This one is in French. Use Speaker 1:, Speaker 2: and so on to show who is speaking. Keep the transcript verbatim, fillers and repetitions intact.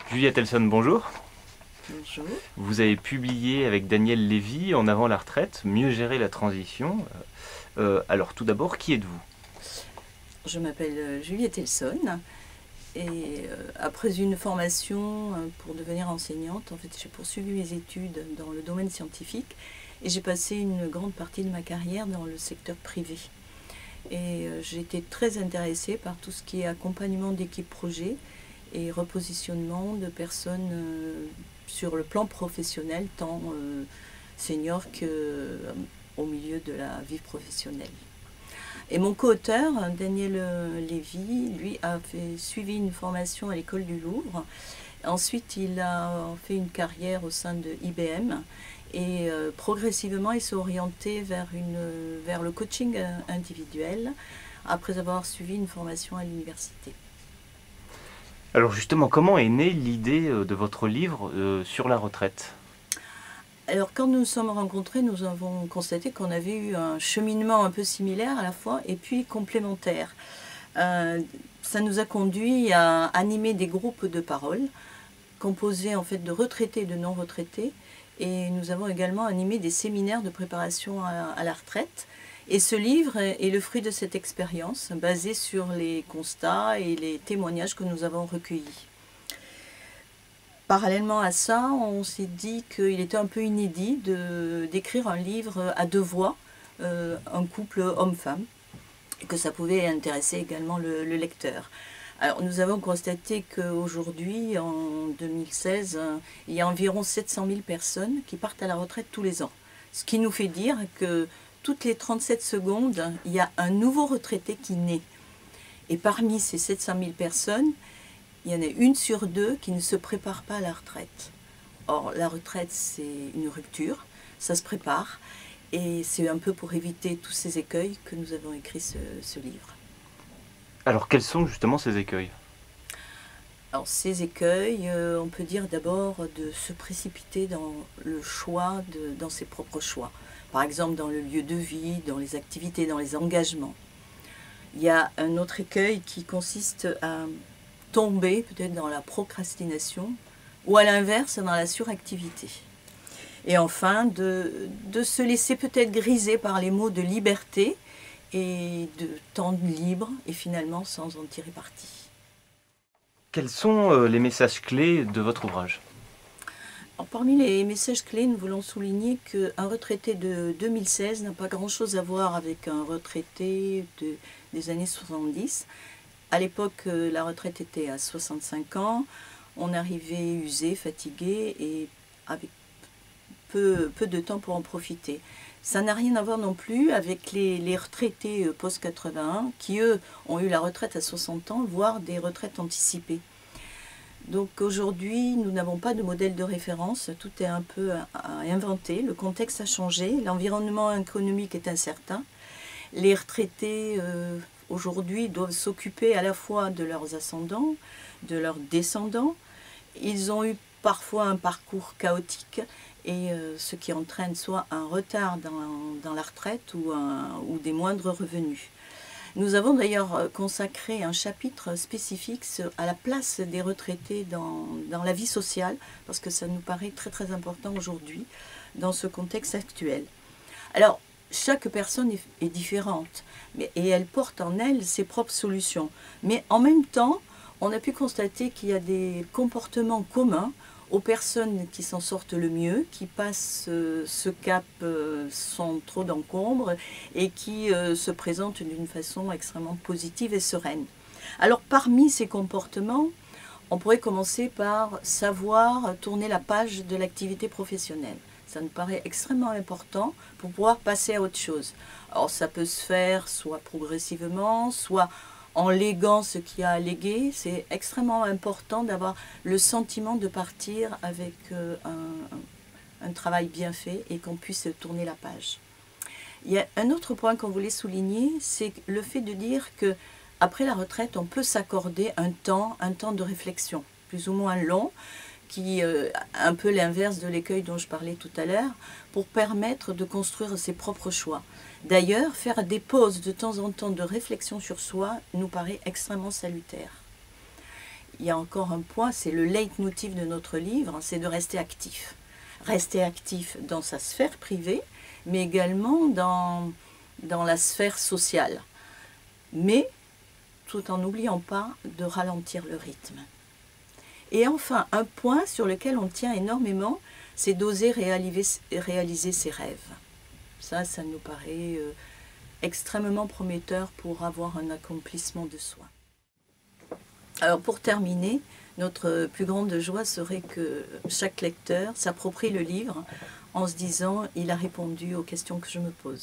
Speaker 1: Juliette Elson, bonjour.
Speaker 2: Bonjour.
Speaker 1: Vous avez publié avec Daniel Lévy, En avant la retraite, Mieux gérer la transition. Euh, alors tout d'abord, qui êtes-vous?
Speaker 2: Je m'appelle Juliette Elson et euh, après une formation euh, pour devenir enseignante, en fait, j'ai poursuivi mes études dans le domaine scientifique et j'ai passé une grande partie de ma carrière dans le secteur privé. Et euh, j'ai été très intéressée par tout ce qui est accompagnement d'équipes projet et repositionnement de personnes euh, sur le plan professionnel, tant euh, senior que euh, au milieu de la vie professionnelle. Et mon co-auteur, Daniel Lévy, lui a fait, suivi une formation à l'école du Louvre. Ensuite, il a fait une carrière au sein de I B M et euh, progressivement, il s'est orienté vers, une, vers le coaching individuel après avoir suivi une formation à l'université.
Speaker 1: Alors justement, comment est née l'idée euh, de votre livre euh, sur la retraite?
Speaker 2: Alors, quand nous nous sommes rencontrés, nous avons constaté qu'on avait eu un cheminement un peu similaire à la fois et puis complémentaire. Euh, ça nous a conduit à animer des groupes de parole composés en fait de retraités et de non-retraités. Et nous avons également animé des séminaires de préparation à, à la retraite. Et ce livre est, est le fruit de cette expérience, basé sur les constats et les témoignages que nous avons recueillis. Parallèlement à ça, on s'est dit qu'il était un peu inédit de, d'écrire un livre à deux voix, euh, un couple homme-femme, et que ça pouvait intéresser également le, le lecteur. Alors, nous avons constaté qu'aujourd'hui, en deux mille seize, il y a environ sept cent mille personnes qui partent à la retraite tous les ans. Ce qui nous fait dire que toutes les trente-sept secondes, il y a un nouveau retraité qui naît. Et parmi ces sept cent mille personnes, il y en a une sur deux qui ne se prépare pas à la retraite. Or, la retraite, c'est une rupture, ça se prépare, et c'est un peu pour éviter tous ces écueils que nous avons écrit ce, ce livre.
Speaker 1: Alors quels sont justement ces écueils?
Speaker 2: Alors, ces écueils, euh, on peut dire d'abord de se précipiter dans le choix, de, dans ses propres choix. Par exemple, dans le lieu de vie, dans les activités, dans les engagements. Il y a un autre écueil qui consiste à tomber peut-être dans la procrastination ou à l'inverse dans la suractivité. Et enfin, de, de se laisser peut-être griser par les mots de liberté et de temps libre et finalement sans en tirer parti.
Speaker 1: Quels sont euh, les messages clés de votre ouvrage?
Speaker 2: Alors, parmi les messages clés, nous voulons souligner qu'un retraité de deux mille seize n'a pas grand-chose à voir avec un retraité de, des années soixante-dix. À l'époque, la retraite était à soixante-cinq ans, on arrivait usé, fatigué et avec peu, peu de temps pour en profiter. Ça n'a rien à voir non plus avec les, les retraités post quatre-vingt-un qui, eux, ont eu la retraite à soixante ans, voire des retraites anticipées. Donc aujourd'hui, nous n'avons pas de modèle de référence, tout est un peu à inventer, le contexte a changé, l'environnement économique est incertain. Les retraités euh, aujourd'hui doivent s'occuper à la fois de leurs ascendants, de leurs descendants. Ils ont eu parfois un parcours chaotique et euh, ce qui entraîne soit un retard dans, dans la retraite ou, un, ou des moindres revenus. Nous avons d'ailleurs consacré un chapitre spécifique à la place des retraités dans, dans la vie sociale, parce que ça nous paraît très très important aujourd'hui dans ce contexte actuel. Alors, chaque personne est, est différente mais, et elle porte en elle ses propres solutions. Mais en même temps, on a pu constater qu'il y a des comportements communs aux personnes qui s'en sortent le mieux, qui passent euh, ce cap euh, sans trop d'encombre et qui euh, se présentent d'une façon extrêmement positive et sereine. Alors parmi ces comportements, on pourrait commencer par savoir tourner la page de l'activité professionnelle. Ça nous paraît extrêmement important pour pouvoir passer à autre chose. Alors ça peut se faire soit progressivement, soit en léguant ce qu'il y a à léguer. C'est extrêmement important d'avoir le sentiment de partir avec euh, un, un travail bien fait et qu'on puisse tourner la page. Il y a un autre point qu'on voulait souligner, c'est le fait de dire que après la retraite, on peut s'accorder un temps, un temps de réflexion, plus ou moins long, qui est euh, un peu l'inverse de l'écueil dont je parlais tout à l'heure, pour permettre de construire ses propres choix. D'ailleurs, faire des pauses de temps en temps de réflexion sur soi nous paraît extrêmement salutaire. il y a encore un point, c'est le leitmotiv de notre livre, c'est de rester actif. Rester actif dans sa sphère privée, mais également dans, dans la sphère sociale. Mais tout en n'oubliant pas de ralentir le rythme. Et enfin, un point sur lequel on tient énormément, c'est d'oser réaliser, réaliser ses rêves. Ça, ça nous paraît euh, extrêmement prometteur pour avoir un accomplissement de soi. Alors pour terminer, notre plus grande joie serait que chaque lecteur s'approprie le livre en se disant « il a répondu aux questions que je me pose ».